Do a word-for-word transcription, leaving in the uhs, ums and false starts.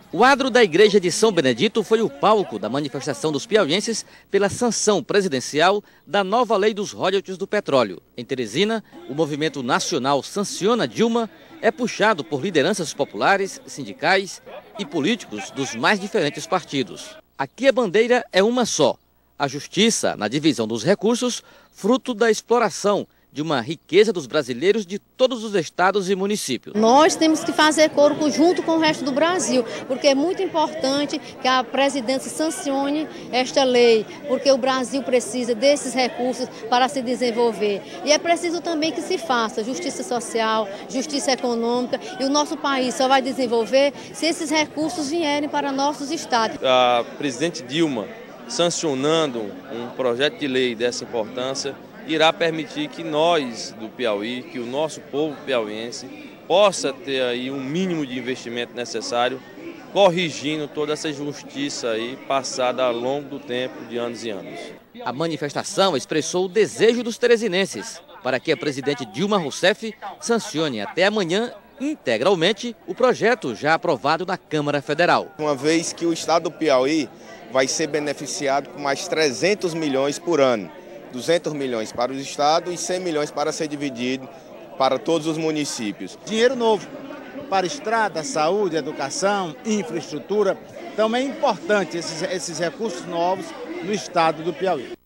O adro da Igreja de São Benedito foi o palco da manifestação dos piauienses pela sanção presidencial da nova lei dos royalties do petróleo. Em Teresina, o movimento nacional Sanciona Dilma é puxado por lideranças populares, sindicais e políticos dos mais diferentes partidos. Aqui a bandeira é uma só: a justiça na divisão dos recursos, fruto da exploração de uma riqueza dos brasileiros de todos os estados e municípios. Nós temos que fazer coro junto com o resto do Brasil, porque é muito importante que a presidência sancione esta lei, porque o Brasil precisa desses recursos para se desenvolver. E é preciso também que se faça justiça social, justiça econômica, e o nosso país só vai desenvolver se esses recursos vierem para nossos estados. A presidente Dilma sancionando um projeto de lei dessa importância irá permitir que nós do Piauí, que o nosso povo piauiense possa ter aí um mínimo de investimento necessário, corrigindo toda essa injustiça aí passada ao longo do tempo, de anos e anos. A manifestação expressou o desejo dos teresinenses para que a presidente Dilma Rousseff sancione até amanhã integralmente o projeto já aprovado na Câmara Federal. Uma vez que o estado do Piauí vai ser beneficiado com mais trezentos milhões por ano. duzentos milhões para o estado e cem milhões para ser dividido para todos os municípios. Dinheiro novo para estrada, saúde, educação, infraestrutura. Então é importante esses, esses recursos novos no estado do Piauí.